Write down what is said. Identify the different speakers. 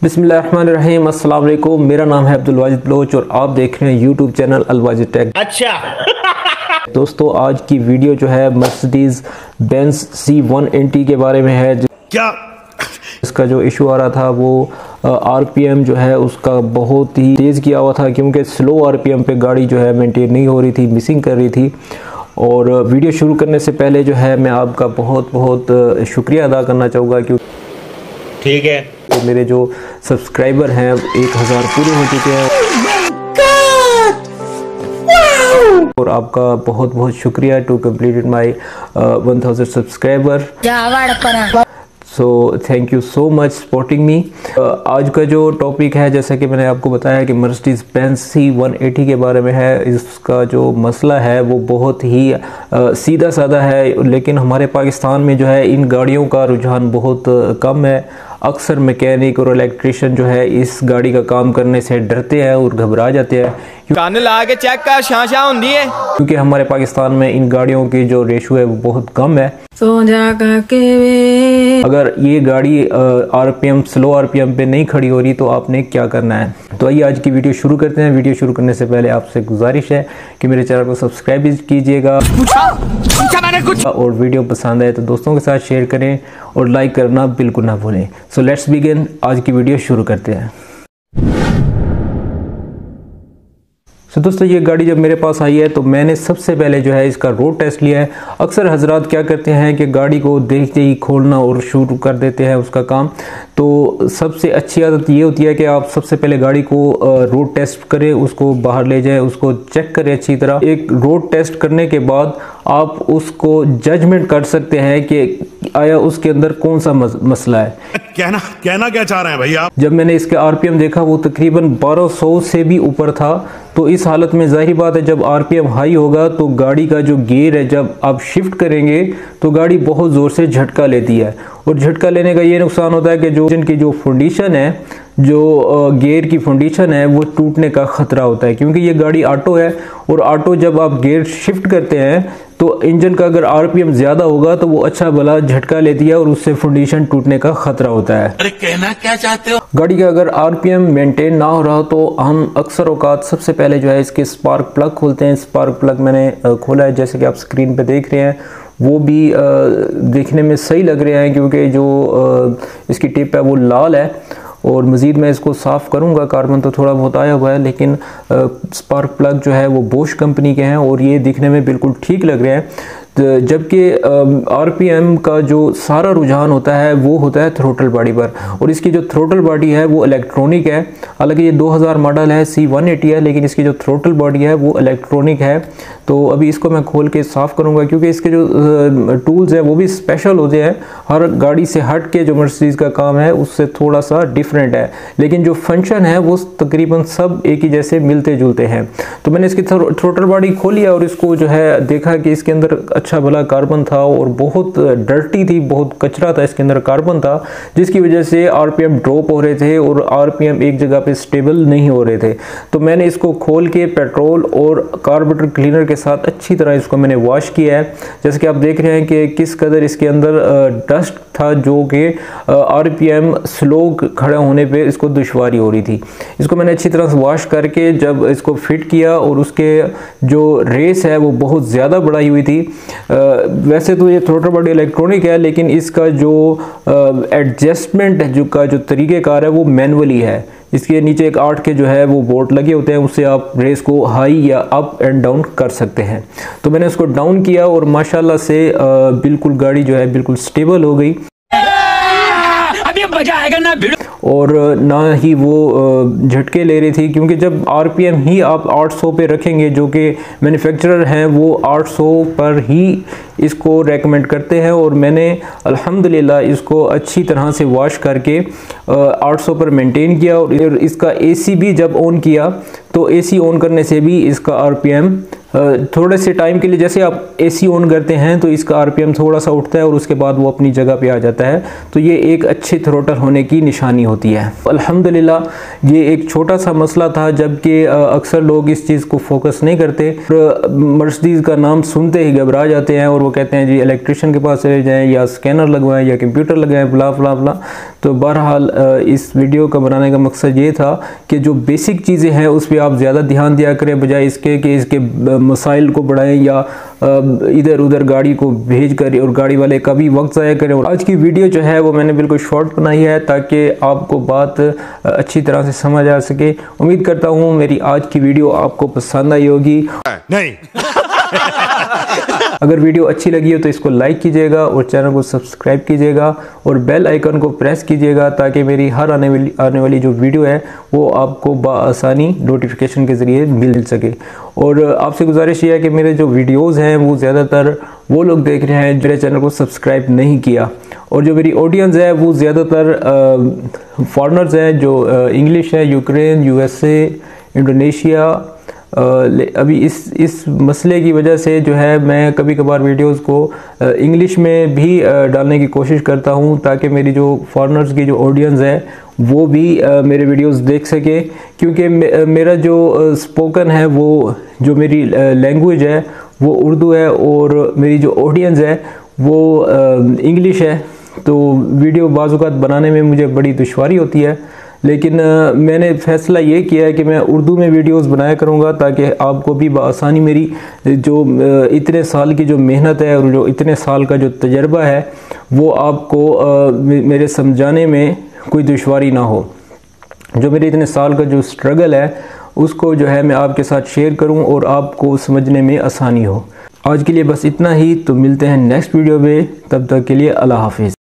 Speaker 1: बिस्मिल्लाहिर्रहमानिर्रहीम, अस्सलाम वालेकुम। मेरा नाम है अब्दुल वाजिद बलोच और आप देख रहे हैं YouTube channel Al Wajid tech. अच्छा दोस्तों, आज की वीडियो जो है मर्सिडीज बेंज C180 के बारे में है। क्या इसका जो इशू आ रहा था वो आरपीएम जो है उसका बहुत ही तेज़ किया हुआ था, क्योंकि स्लो आरपीएम पे गाड़ी जो है मेंटेन नहीं हो रही थी, मिसिंग कर रही थी। और वीडियो शुरू करने से पहले जो है मैं आपका बहुत बहुत शुक्रिया अदा करना चाहूँगा, क्योंकि ठीक है तो मेरे जो सब्सक्राइबर हैं 1000 पूरे हो चुके हैं। और आपका बहुत बहुत शुक्रिया to completed my 1000 subscriber. So thank you so much supporting me. आज का जो टॉपिक है, जैसा कि मैंने आपको बताया कि मर्सिडीज बेंज C180 के बारे में है। इसका जो मसला है वो बहुत ही सीधा साधा है, लेकिन हमारे पाकिस्तान में जो है इन गाड़ियों का रुझान बहुत कम है। अक्सर मैकेनिक और इलेक्ट्रिशियन जो है इस गाड़ी का काम करने से डरते हैं और घबरा जाते हैं, क्योंकि हमारे पाकिस्तान में इन गाड़ियों की जो रेशो है वो बहुत कम है। अगर ये गाड़ी आरपीएम स्लो आरपीएम पे नहीं खड़ी हो रही तो आपने क्या करना है। तो आइए आज की वीडियो शुरू करते हैं। वीडियो शुरू करने से पहले आपसे गुजारिश है कि मेरे चैनल को सब्सक्राइब भी कीजिएगा और वीडियो पसंद आए तो दोस्तों के साथ शेयर करें और लाइक करना बिल्कुल ना भूलें। सो लेट्स बिगिन, आज की वीडियो शुरू करते हैं। तो दोस्तों, ये गाड़ी जब मेरे पास आई है तो मैंने सबसे पहले जो है इसका रोड टेस्ट लिया है। अक्सर हजरात क्या करते हैं कि गाड़ी को देखते ही खोलना और शुरू कर देते हैं उसका काम। तो सबसे अच्छी आदत ये होती है कि आप सबसे पहले गाड़ी को रोड टेस्ट करें, उसको बाहर ले जाएं, उसको चेक करें अच्छी तरह। एक रोड टेस्ट करने के बाद आप उसको जजमेंट कर सकते हैं कि आया उसके अंदर कौन सा मसला है। कहना क्या चाह रहे हैं भाई आप। जब मैंने इसके आरपीएम देखा वो तकरीबन 1200 से भी ऊपर था। तो इस हालत में जाहिर बात है जब आरपीएम हाई होगा तो गाड़ी का जो गियर है जब आप शिफ्ट करेंगे तो गाड़ी बहुत ज़ोर से झटका लेती है। और झटका लेने का ये नुकसान होता है कि जो इंजन की जो फाउंडेशन है, जो गियर की फाउंडेशन है वो टूटने का ख़तरा होता है, क्योंकि ये गाड़ी ऑटो है। और ऑटो जब आप गियर शिफ्ट करते हैं तो इंजन का अगर आरपीएम ज़्यादा होगा तो वो अच्छा भला झटका लेती है और उससे फाउंडेशन टूटने का ख़तरा होता है। अरे कहना क्या चाहते हो। गाड़ी का अगर आरपीएम मेंटेन ना हो रहा तो हम अक्सर औकात सबसे पहले जो है इसके स्पार्क प्लग खोलते हैं। स्पार्क प्लग मैंने खोला है, जैसे कि आप स्क्रीन पे देख रहे हैं। वो भी देखने में सही लग रहे हैं, क्योंकि जो इसकी टिप है वो लाल है। और मज़ीद मैं इसको साफ़ करूँगा, कार्बन तो थोड़ा बहुत आया हुआ है, लेकिन स्पार्क प्लग जो है वो बोश कंपनी के हैं और ये दिखने में बिल्कुल ठीक लग रहे हैं। जबकि आरपीएम का जो सारा रुझान होता है वो होता है थ्रोटल बॉडी पर, और इसकी जो थ्रोटल बॉडी है वो इलेक्ट्रॉनिक है। हालांकि ये 2000 मॉडल है, C180 है, लेकिन इसकी जो थ्रोटल बॉडी है वो इलेक्ट्रॉनिक है। तो अभी इसको मैं खोल के साफ़ करूँगा, क्योंकि इसके जो टूल्स हैं वो भी स्पेशल होते हैं। हर गाड़ी से हट के जो मर्सिडीज़ का काम है उससे थोड़ा सा डिफरेंट है, लेकिन जो फंक्शन है वो तकरीबन सब एक ही जैसे मिलते जुलते हैं। तो मैंने इसकी थ्रोटल बॉडी खोली और इसको जो है देखा कि इसके अंदर अच्छा भला कार्बन था और बहुत डर्टी थी, बहुत कचरा था इसके अंदर, कार्बन था, जिसकी वजह से आरपीएम ड्रॉप हो रहे थे और आरपीएम एक जगह पे स्टेबल नहीं हो रहे थे। तो मैंने इसको खोल के पेट्रोल और कार्बोरेटर क्लीनर के साथ अच्छी तरह इसको मैंने वॉश किया है। जैसे कि आप देख रहे हैं कि किस कदर इसके अंदर डस्ट था, जो कि आरपीएम स्लो खड़े होने पे इसको दुश्वारी हो रही थी। इसको मैंने अच्छी तरह से वॉश करके जब इसको फिट किया और उसके जो रेस है वो बहुत ज़्यादा बढ़ाई हुई थी। वैसे तो ये थ्रोटल बॉडी इलेक्ट्रॉनिक है, लेकिन इसका जो एडजस्टमेंट जो तरीक़ेकार है वो मैनुअली है। इसके नीचे एक 8 के जो है वो बोल्ट लगे होते हैं, उससे आप रेस को हाई या अप एंड डाउन कर सकते हैं। तो मैंने उसको डाउन किया और माशाल्लाह से बिल्कुल गाड़ी जो है बिल्कुल स्टेबल हो गई। अभी मजा आएगा ना, और ना ही वो झटके ले रही थी, क्योंकि जब आरपीएम ही आप 800 पे रखेंगे, जो कि मैन्युफैक्चरर हैं वो 800 पर ही इसको रेकमेंड करते हैं। और मैंने अल्हम्दुलिल्लाह इसको अच्छी तरह से वॉश करके 800 पर मेंटेन किया। और इसका एसी भी जब ऑन किया तो एसी ऑन करने से भी इसका आरपीएम थोड़े से टाइम के लिए जैसे आप एसी ऑन करते हैं तो इसका आरपीएम थोड़ा सा उठता है और उसके बाद वो अपनी जगह पे आ जाता है। तो ये एक अच्छे थ्रोटल होने की निशानी होती है। अल्हम्दुलिल्लाह ये एक छोटा सा मसला था, जबकि अक्सर लोग इस चीज़ को फोकस नहीं करते। मर्सिडीज़ का नाम सुनते ही घबरा जाते हैं और वो कहते हैं जी इलेक्ट्रिशियन के पास चले जाएँ या स्कैनर लगवाएं या कंप्यूटर लगाएं, ब्ला ब्ला ब्ला। तो बहरहाल इस वीडियो का बनाने का मकसद ये था कि जो बेसिक चीज़ें हैं उस पर आप ज़्यादा ध्यान दिया करें, बजाय इसके कि इसके मसाइल को बढ़ाएं या इधर उधर गाड़ी को भेज कर और गाड़ी वाले का भी वक्त ज़ाया करें। और आज की वीडियो जो है वो मैंने बिल्कुल शॉर्ट बनाई है ताकि आपको बात अच्छी तरह से समझ आ सके। उम्मीद करता हूँ मेरी आज की वीडियो आपको पसंद आई होगी। नहीं अगर वीडियो अच्छी लगी हो तो इसको लाइक कीजिएगा और चैनल को सब्सक्राइब कीजिएगा और बेल आइकन को प्रेस कीजिएगा ताकि मेरी हर आने वाली जो वीडियो है वो आपको बआसानी नोटिफिकेशन के ज़रिए मिल सके। और आपसे गुजारिश ये है कि मेरे जो वीडियोज़ हैं वो ज़्यादातर वो लोग देख रहे हैं मेरे चैनल को सब्सक्राइब नहीं किया, और जो मेरी ऑडियंस है वो ज़्यादातर फॉरेनर्स हैं जो इंग्लिश है, यूक्रेन, यूएसए, इंडोनेशिया। अभी इस मसले की वजह से जो है मैं कभी कभार वीडियोस को इंग्लिश में भी डालने की कोशिश करता हूं ताकि मेरी जो फॉरेनर्स की जो ऑडियंस है वो भी मेरे वीडियोस देख सके, क्योंकि मेरा जो स्पोकन है वो जो मेरी लैंग्वेज है वो उर्दू है और मेरी जो ऑडियंस है वो इंग्लिश है। तो वीडियो बाज़-औक़ात बनाने में मुझे बड़ी दुश्वारी होती है, लेकिन मैंने फ़ैसला ये किया है कि मैं उर्दू में वीडियोस बनाया करूँगा ताकि आपको भी बआसानी मेरी जो इतने साल की जो मेहनत है और जो इतने साल का जो तजर्बा है वो आपको मेरे समझाने में कोई दुश्वारी ना हो। जो मेरे इतने साल का जो स्ट्रगल है उसको जो है मैं आपके साथ शेयर करूँ और आपको समझने में आसानी हो। आज के लिए बस इतना ही, तो मिलते हैं नेक्स्ट वीडियो में, तब तक के लिए अल्लाह हाफिज़।